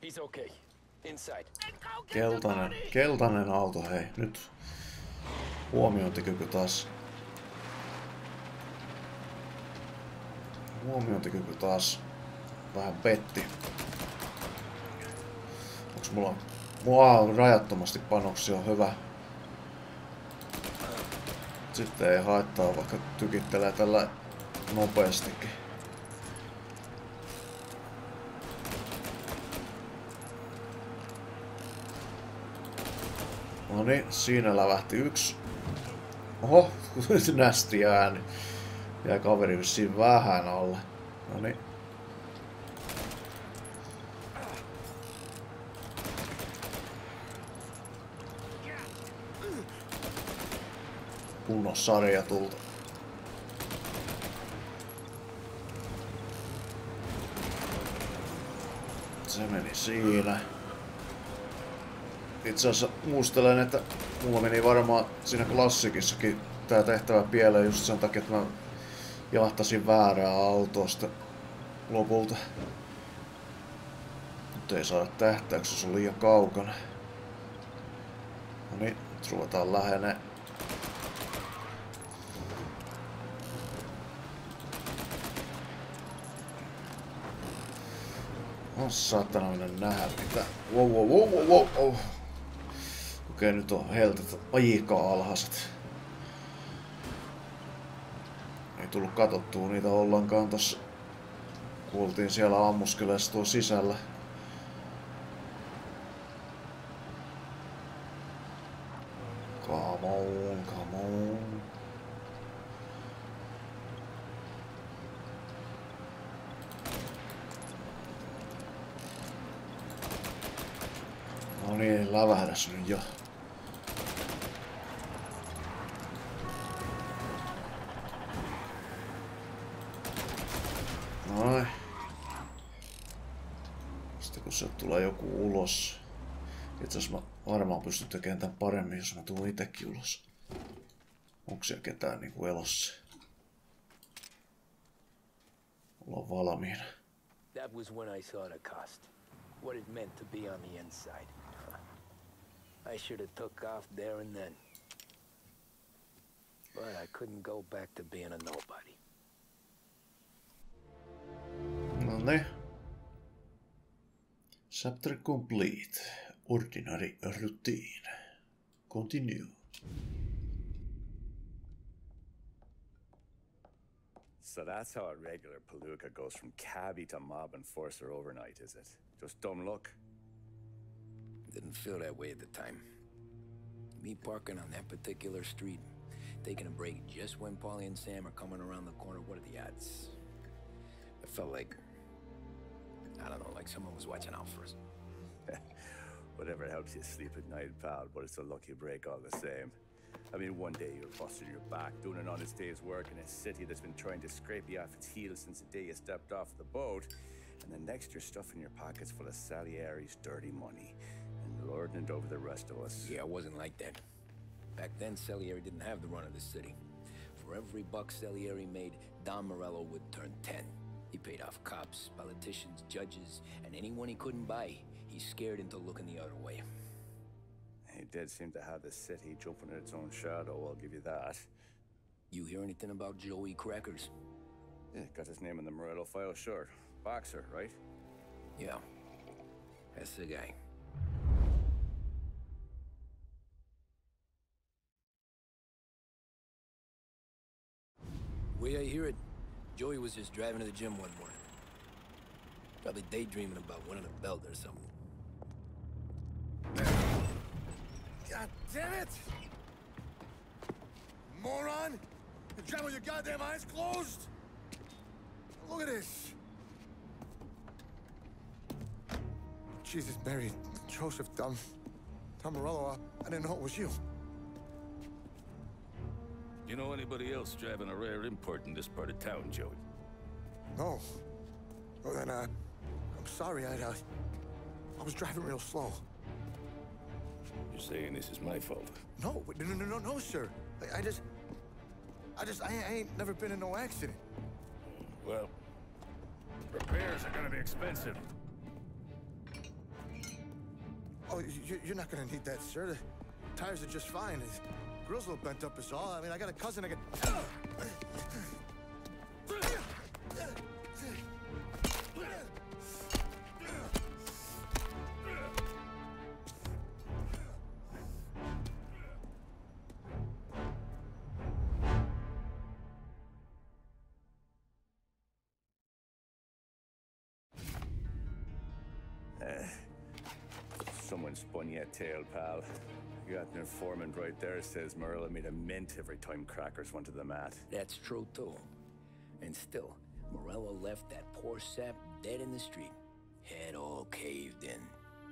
He's okay. Inside. Keltainen auto, hei. Nyt huomiointikyky taas. Huomiointikyky taas vähän petti. Onks mulla on rajattomasti panoksia, on hyvä. Sitten ei haittaa, vaikka tykittelee tällä nopeastikin. No niin, siinä lävähti yksi. Oho, nästi ääni. Jäi kaveri vissiin vähän alle. No niin. Kunnon sarja tulta. Se meni siinä. Itse asiassa muistelen, että mulla meni varmaan siinä klassikissakin tää tehtävä pieleen just sen takia, että mä jahtasin väärää autosta lopulta. Nyt ei saada tähtäyksiä, se on liian kaukana. No niin, nyt ruvetaan lähenee. On saatana mennä nähdä mitä. Wow. Okei, nyt on heltet aika alhaiset. Ei tullut katsottua niitä ollenkaan tossa. Kuultiin siellä ammuskeleessa tuo sisällä. Come on. No niin, lävähdäs nyt jo. Noin. Sitten kun sieltä tulee joku ulos. Itse asiassa mä varmaan pystyn tekemään tämän paremmin, jos mä tuun itekin ulos. Onko siellä ketään niinku elossa? Ollaan valmiina. That was when I saw the cost. What it meant to be on the inside. I should have took off there and then. But I couldn't go back to being a nobody. No niin. Chapter complete. Ordinary routine. Continue. So that's how a regular palooka goes from cabbie to mob enforcer overnight, is it? Just dumb luck? Didn't feel that way at the time. Me parking on that particular street, taking a break just when Paulie and Sam are coming around the corner. What are the odds? It felt like, I don't know, like someone was watching out for us. Whatever helps you sleep at night, pal, but it's a lucky break all the same. I mean, one day you're busting your back, doing an honest day's work in a city that's been trying to scrape you off its heels since the day you stepped off the boat, and then next you're stuffing your pockets full of Salieri's dirty money and lording it over the rest of us. Yeah, it wasn't like that. Back then, Salieri didn't have the run of the city. For every buck Salieri made, Don Morello would turn 10. He paid off cops, politicians, judges, and anyone he couldn't buy, he scared into looking the other way. He did seem to have the city jumping in its own shadow, I'll give you that. You hear anything about Joey Crackers? Yeah, got his name in the Morello file, sure. Boxer, right? Yeah, that's the guy. Way I hear it, Joey was just driving to the gym one morning. Probably daydreaming about winning a belt or something. God damn it! Moron! You drive with your goddamn eyes closed? Look at this! Jesus, Mary, Joseph, Tom Morello, I didn't know it was you. You know anybody else driving a rare import in this part of town, Joey? No. Well then, I'm sorry, I was driving real slow. You're saying this is my fault? No, no, sir. I ain't never been in no accident. Well, repairs are gonna be expensive. Oh, you're not gonna need that, sir. The tires are just fine. The grill's a little bent up is all. I mean, I got a cousin I can... Someone spun you a tale, pal. You got an informant right there says Morello made a mint every time crackers went to the mat. That's true, too. And still, Morello left that poor sap dead in the street. Head all caved in.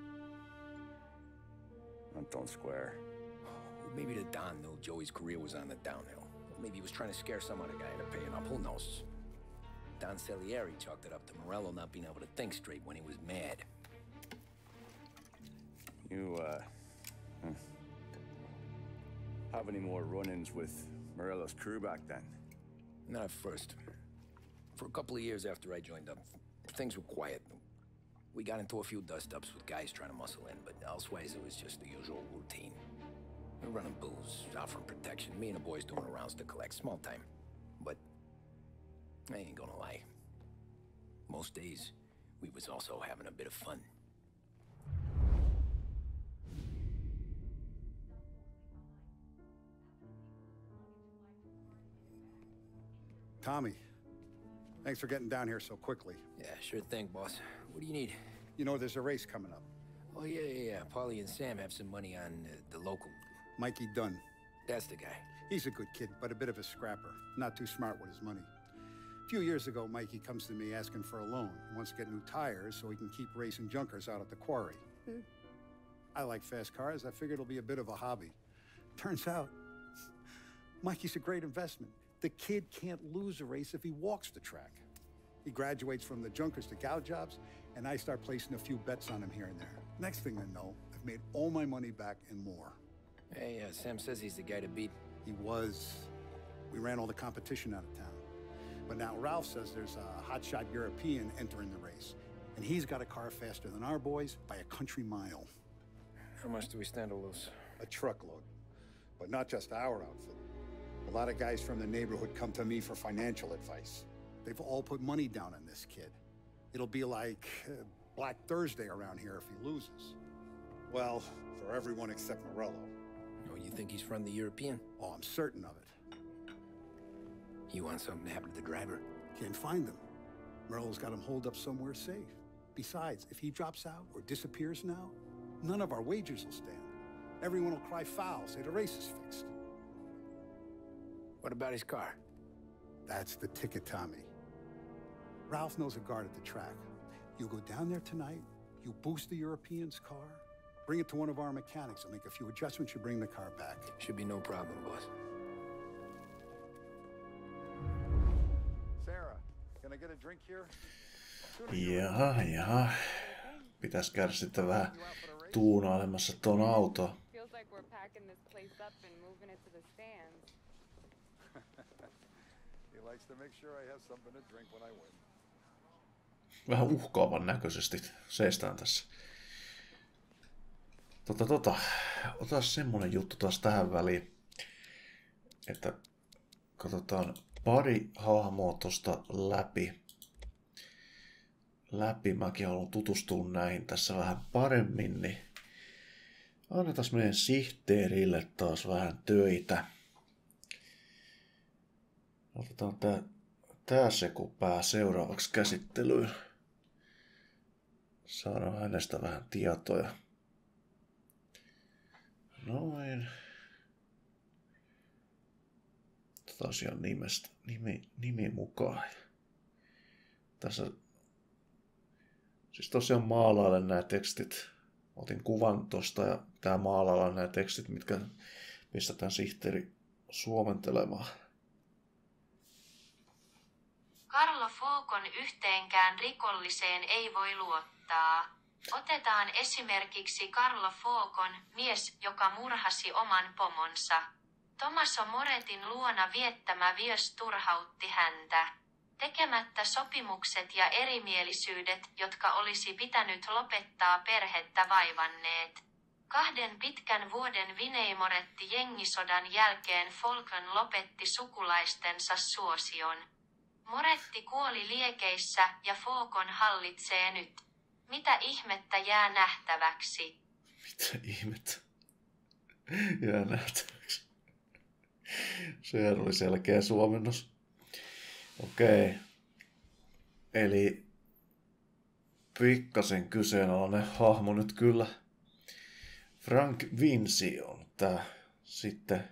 That don't square. Maybe the Don knew Joey's career was on the downhill. Maybe he was trying to scare some other guy into paying up. Who knows? Don Salieri chalked it up to Morello not being able to think straight when he was mad. You, have any more run-ins with Morello's crew back then? Not at first. For a couple of years after I joined up, things were quiet. We got into a few dust-ups with guys trying to muscle in, but elsewise it was just the usual routine. We're running booze, offering protection, me and the boys doing the rounds to collect, small time. But I ain't gonna lie. Most days, we was also having a bit of fun. Tommy, thanks for getting down here so quickly. Yeah, sure thing, boss. What do you need? You know, there's a race coming up. Oh, yeah. Paulie and Sam have some money on the local. Mikey Dunn. That's the guy. He's a good kid, but a bit of a scrapper. Not too smart with his money. A few years ago, Mikey comes to me asking for a loan. He wants to get new tires so he can keep racing junkers out at the quarry. I like fast cars. I figured it'll be a bit of a hobby. Turns out, Mikey's a great investment. The kid can't lose a race if he walks the track. He graduates from the junkers to gal jobs, and I start placing a few bets on him here and there. Next thing I know, I've made all my money back and more. Hey, Sam says he's the guy to beat. He was. We ran all the competition out of town. But now Ralph says there's a hotshot European entering the race, and he's got a car faster than our boys by a country mile. How much do we stand to lose? A truckload. But not just our outfit. A lot of guys from the neighborhood come to me for financial advice. They've all put money down on this kid. It'll be like Black Thursday around here if he loses. Well, for everyone except Morello. Oh, you think he's from the European? Oh, I'm certain of it. You want something to happen to the driver? Can't find him. Morello's got him holed up somewhere safe. Besides, if he drops out or disappears now, none of our wagers will stand. Everyone will cry foul, say the race is fixed. What about his car? That's the ticket, Tommy. Ralph knows a guard at the track. You go down there tonight, you boost the European's car, bring it to one of our mechanics, and make a few adjustments, you bring the car back. Should be no problem, boss. Sarah, can I get a drink here? Jaha. Pitäis käydä sitten vähän tuunailemassa ton auto. Feels like we're packing this place up and moving it to the stands. He likes to make sure I have something to drink when I win. Vähän uhkaavan näköisesti seistään tässä. Ota semmonen juttu taas tähän väliin, että katsotaan pari hahmoa tosta läpi. Mäkin haluan tutustua näihin tässä vähän paremmin, niin annetaan meidän sihteerille taas vähän töitä. Otetaan tää sekupää seuraavaksi käsittelyyn. Saadaan hänestä vähän tietoja. Noin. Tosiaan nimi mukaan. Tässä siis tosiaan maalailen nämä tekstit. Otin kuvan tosta ja tää maalaillaan nämä tekstit, mitkä pistetään sihteeri suomentelemaan. Carlo Focon yhteenkään rikolliseen ei voi luottaa. Otetaan esimerkiksi Carlo Focon, mies, joka murhasi oman pomonsa. Tommaso Moretin luona viettämä viös turhautti häntä. Tekemättä sopimukset ja erimielisyydet, jotka olisi pitänyt lopettaa perhettä vaivanneet. 2 pitkän vuoden Vineimoretti jengisodan jälkeen Falcon lopetti sukulaistensa suosion. Moretti kuoli liekeissä ja Falcon hallitsee nyt. Mitä ihmettä jää nähtäväksi? Mitä ihmettä jää nähtäväksi? Sehän oli selkeä suomennos. Okei. Eli pikkasen kyseenalainen hahmo nyt kyllä. Frank Vinci on tää sitten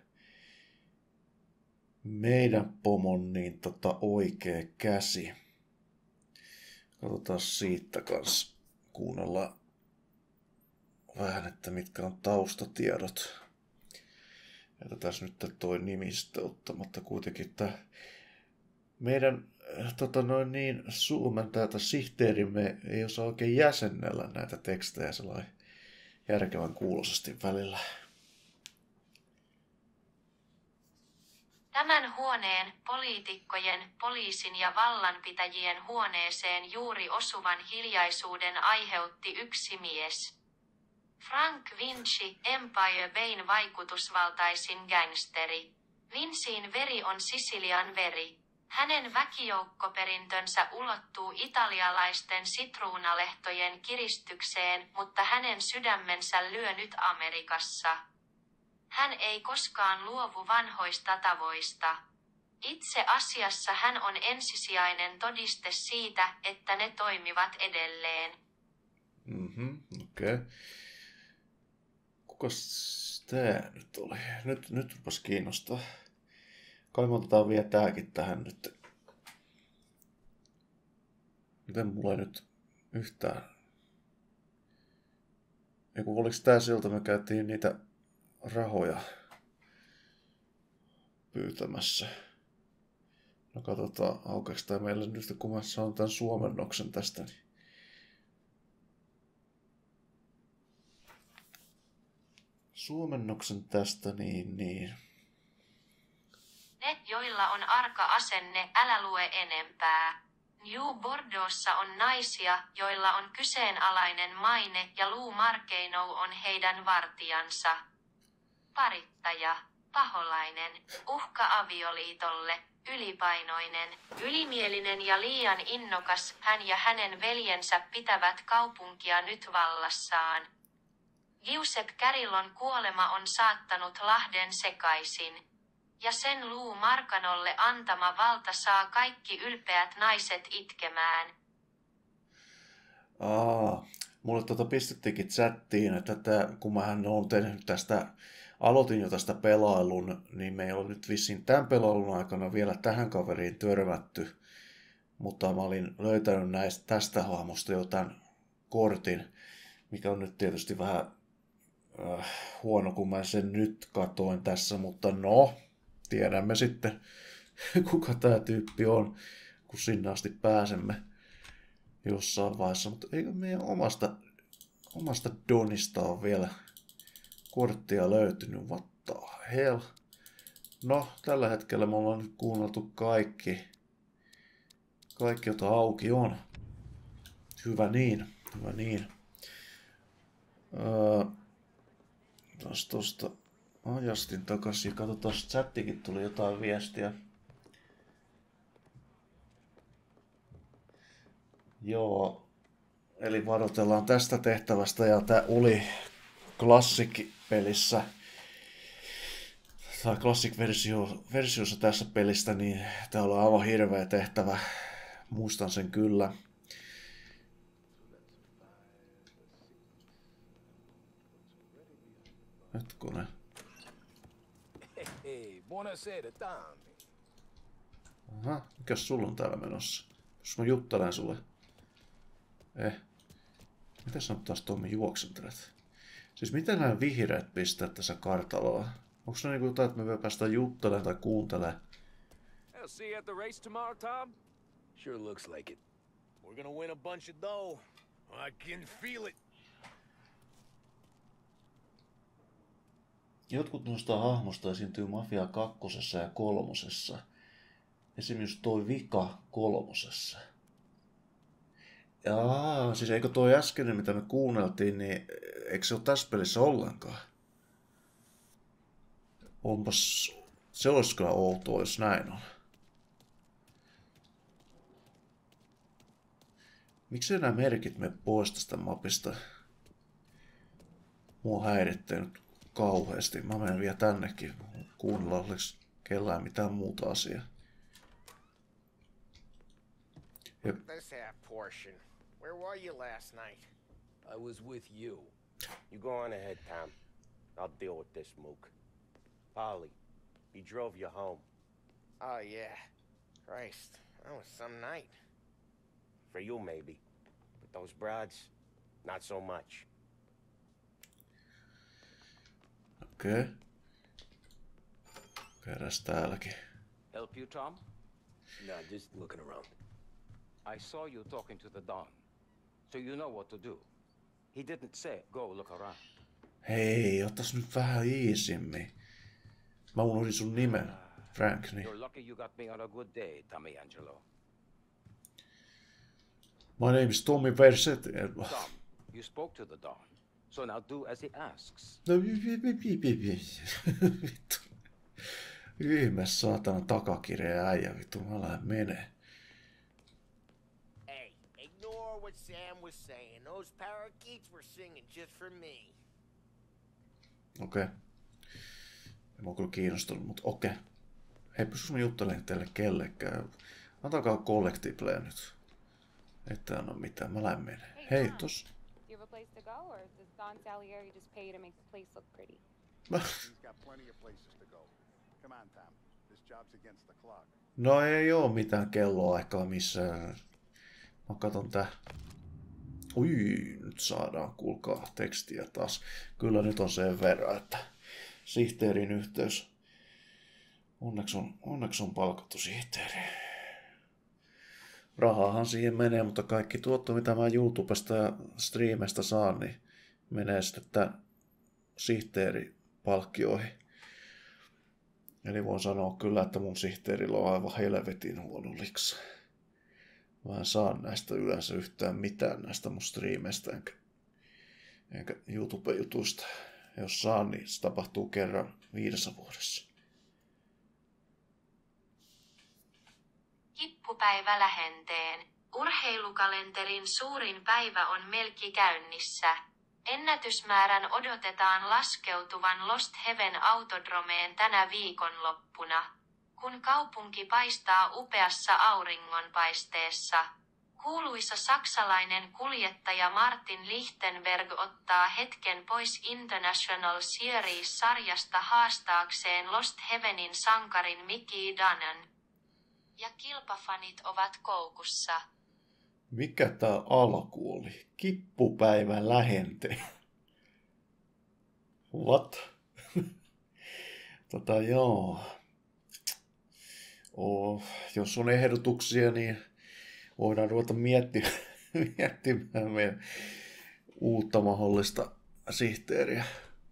meidän pomon niin oikea käsi. Katsotaan siitä kanssa. Kuunnellaan vähän, että mitkä on taustatiedot. Jätetään nyt toi nimistö ottamatta kuitenkin tää meidän suomentaja tai sihteerimme ei osaa oikein jäsennellä näitä tekstejä sellainen järkevän kuuloisesti välillä. Tämän huoneen, poliitikkojen, poliisin ja vallanpitäjien huoneeseen juuri osuvan hiljaisuuden aiheutti yksi mies. Frank Vinci, Empire Bayn vaikutusvaltaisin gangsteri. Vincin veri on Sisilian veri. Hänen väkijoukkoperintönsä ulottuu italialaisten sitruunalehtojen kiristykseen, mutta hänen sydämensä lyö nyt Amerikassa. Hän ei koskaan luovu vanhoista tavoista. Itse asiassa hän on ensisijainen todiste siitä, että ne toimivat edelleen. Okei. Kukas tää nyt oli? Nyt rupas kiinnostaa. Kai me otetaan vielä tääkin tähän nyt. Miten mulla ei nyt yhtään... Eiku, oliks tää siltä, me käytiin niitä rahoja pyytämässä. No katsotaan, aukeeks tää meille nyt, kun mä saan tän suomennoksen tästä. Niin. Suomennoksen tästä, niin... Ne, joilla on arka asenne, älä lue enempää. New Bordeauxssa on naisia, joilla on kyseenalainen maine ja Lou Markeinou on heidän vartijansa. Parittaja, paholainen, uhka avioliitolle, ylipainoinen, ylimielinen ja liian innokas, hän ja hänen veljensä pitävät kaupunkia nyt vallassaan. Giuseppe Carillon kuolema on saattanut Lahden sekaisin. Ja sen Lou Marcanolle antama valta saa kaikki ylpeät naiset itkemään. Mulle pistettiinkin chattiin, että kun mähän olen tehnyt aloitin jo tästä pelailun, niin me ei ole nyt vissiin tämän pelailun aikana vielä tähän kaveriin törmätty. Mutta mä olin löytänyt tästä hahmosta jo tämän kortin, mikä on nyt tietysti vähän huono, kun mä sen nyt katoin tässä, mutta no, tiedämme sitten, kuka tää tyyppi on, kun sinne asti pääsemme jossain vaiheessa. Mutta eikö meidän omasta Donista ole vielä korttia löytynyt? What the hell? No, tällä hetkellä me ollaan nyt kuunneltu kaikki, jota auki on. Hyvä niin. Tosta ajastin takaisin. Katsotaan, chattikin tuli jotain viestiä. Joo. Eli varoitellaan tästä tehtävästä ja tää oli Classic-pelissä tai Classic-versiossa tässä pelistä, niin tää oli aivan hirveä tehtävä. Muistan sen kyllä. Hetkonen. Hei, buonasera, Tommy. Aha, mikäs sulla on täällä menossa? Jos mä juttelen sulle. Mitä sä taas Tommi juoksentelet? Siis miten nämä vihreät pistää tässä kartalla? Onko se niinku jotain, että me päästään juttelemaan tai kuuntelemaan? I'll see you at the race tomorrow, Tom. Sure looks like it. We're gonna win a bunch of dough. I can feel it. Jotkut noista hahmosta esiintyy Mafia 2 ja 3. Esimerkiksi toi Vika 3. Jaa, siis eikö tuo äskeinen, mitä me kuunneltiin, niin eikö se ole tässä pelissä ollenkaan? Onpas, se olisi kyllä outoa, jos näin on. Miksi nämä merkit mene pois tästä mapista? Mua häirittää nyt kauheasti. Mä menen vielä tännekin kuunnella, oliko kellään mitään muuta asiaa. This half portion. Where were you last night? I was with you. You go on ahead, Tom. I'll deal with this mook. Polly, he drove you home. Oh, yeah. Christ, that was some night. For you, maybe. But those broads, not so much. Okei. Keräs täälläkin. Help you, Tom? Nah, just looking around. I saw you talking to the Don, so you know what to do. He didn't say, go look around. Hei, otas nyt vähän iisimmin. Mä unohdin sun nimen, Frank. Niin. You're lucky you got me on a good day, Tommy Angelo. My name is Tommy Verset. Tom, you spoke to the Don, so now do as he asks. No, vittu. Ihme saatana takakirja äijä, vittu, mä lähden menee. Hey, ignore what Sam was saying. Those parakeets were singing just for me. Okei. En ole kyllä kiinnostunut, mutta okei. Hei, pystyisikö mä juttelemaan teille kellekään? Antakaa Collectiblea nyt. Että anna mitään, mä lähden menee. Hei, tos. Do you have a place to go, or does Don Salieri just pay you to make the place look pretty? He's got plenty of places to go. Come on, Tom. This job's against the clock. No ei oo mitään kelloaikaa missään. Mä katon tää. Ui, nyt saadaan, kuulkaa, tekstiä taas. Kyllä nyt on sen verran, että sihteerin yhteys. Onneksi on palkattu sihteeri. Rahahan siihen menee, mutta kaikki tuotto, mitä mä YouTubesta ja streamesta saan, niin menee sitten tämän sihteeripalkkioihin. Eli voin sanoa kyllä, että mun sihteerillä on aivan helvetin huono liksa. Mä en saa näistä yleensä yhtään mitään näistä mun striimeistä enkä YouTube-jutuista. Jos saan, niin se tapahtuu kerran 5 vuodessa. Kippupäivä lähenteen. Urheilukalenterin suurin päivä on melki käynnissä. Ennätysmäärän odotetaan laskeutuvan Lost Heaven autodromeen tänä viikonloppuna, kun kaupunki paistaa upeassa auringonpaisteessa. Kuuluisa saksalainen kuljettaja Martin Lichtenberg ottaa hetken pois International Series-sarjasta haastaakseen Lost Heavenin sankarin Mickey Dunnan. Ja kilpafanit ovat koukussa. Mikä tää alku oli? Kippupäivän lähenteen. What? Joo. Jos on ehdotuksia, niin voidaan ruveta miettimään meidän uutta mahdollista sihteeriä.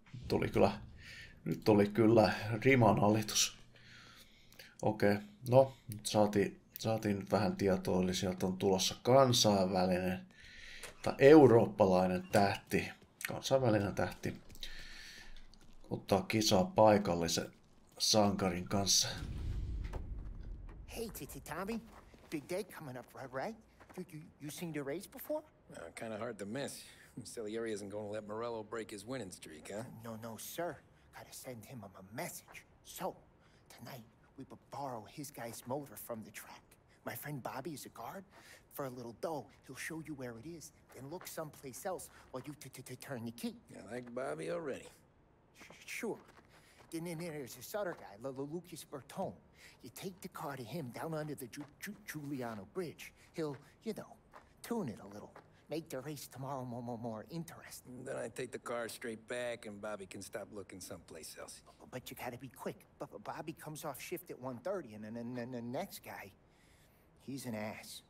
Nyt oli kyllä riman alitus. Okei, no nyt saatiin nyt vähän tietoa, eli sieltä on tulossa kansainvälinen tai eurooppalainen tähti, kansainvälinen tähti, ottaa kisaa paikallisen sankarin kanssa. Hey, Tommy, big day coming up, right? You seen the race before? Kind of hard to miss. Salieri isn't going to let Morello break his winning streak, huh? No, sir. Gotta send him a message. So, tonight, we would borrow his guy's motor from the track. My friend Bobby is a guard. For a little dough, he'll show you where it is, then look someplace else while you turn the key. I like Bobby already. Sure. Then there's this other guy, Lucas Bertone. You take the car to him down under the Giuliano Bridge. He'll, tune it a little. Make the race tomorrow more interesting. Then I take the car straight back and Bobby can stop looking someplace else. But you gotta be quick. Bobby comes off shift at 1:30 and then the next guy, he's an ass.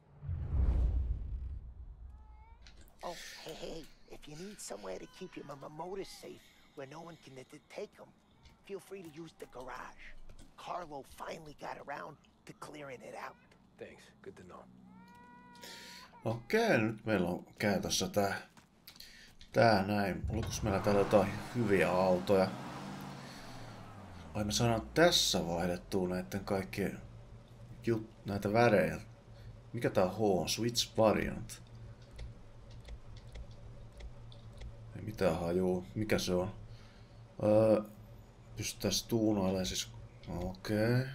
Oh, hey, if you need somewhere to keep your motor safe where no one can take them, feel free to use the garage. Carlo finally got around to clearing it out. Thanks, good to know. Okei, nyt meillä on käytössä tää näin. Oliko meillä täällä jotain hyviä autoja? Ai me saadaan tässä vaihdettua näiden kaikkien näitä värejä. Mikä tää H on? Switch variant. Ei mitään hajuu. Mikä se on? Pystyttäis tuunailemaan siis. Okei.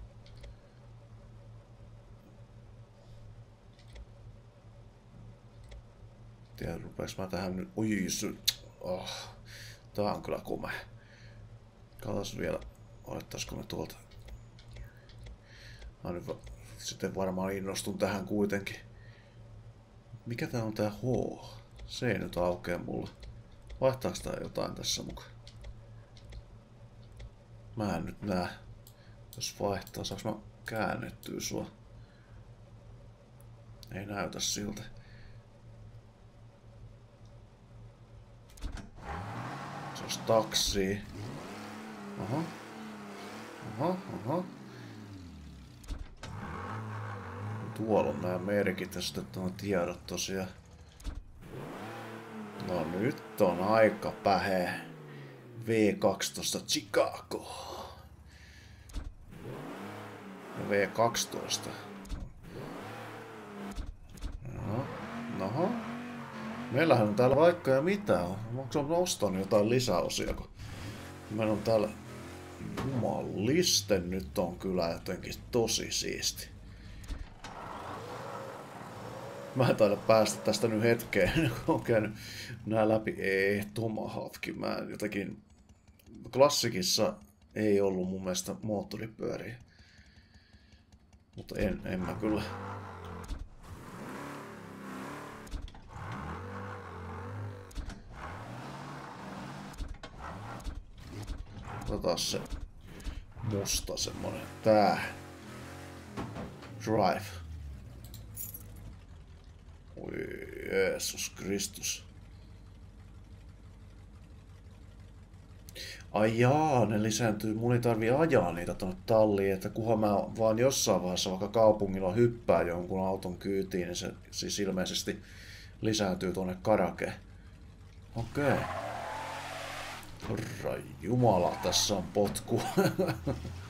Tiedän, rupeeks mä tähän nyt... Oi, tää on kyllä komea. Katsotaan vielä, otettaisiko me tuolta... Mä nyt sitten varmaan innostun tähän kuitenkin. Mikä tää on tää H? Se ei nyt aukea mulle. Vaihtaako tää jotain tässä mukaan? Mä en nyt näe. Jos vaihtaa, saaks mä käännettyä sua? Ei näytä siltä. Se olisi taksi. Aha. Tuolla on nämä merkit ja sitten nuo tiedot tosiaan. No nyt on aika pähe. V12 Chicago. Ja V12. Noho. Meillähän on täällä vaikka ja mitä on. Onko se ostanut jotain lisäosia? Kun meillä on täällä... Jumaliste, nyt on kyllä jotenkin tosi siisti. Mä en taida päästä tästä nyt hetkeen, kun on käynyt nää läpi. Ei, Tomahawk. Mä jotenkin... Klassikissa ei ollut mun mielestä moottoripyöriä. Mutta en mä kyllä... Otetaan se musta semmonen. Tää. Drive. Oi Jeesus Kristus. Ai jaa, ne lisääntyy. Mun ei tarvii ajaa niitä tonne talliin, että kunhan mä vaan jossain vaiheessa vaikka kaupungilla hyppää jonkun auton kyytiin, niin se siis ilmeisesti lisääntyy tonne karakeen. Okei. Herra Jumala, tässä on potku.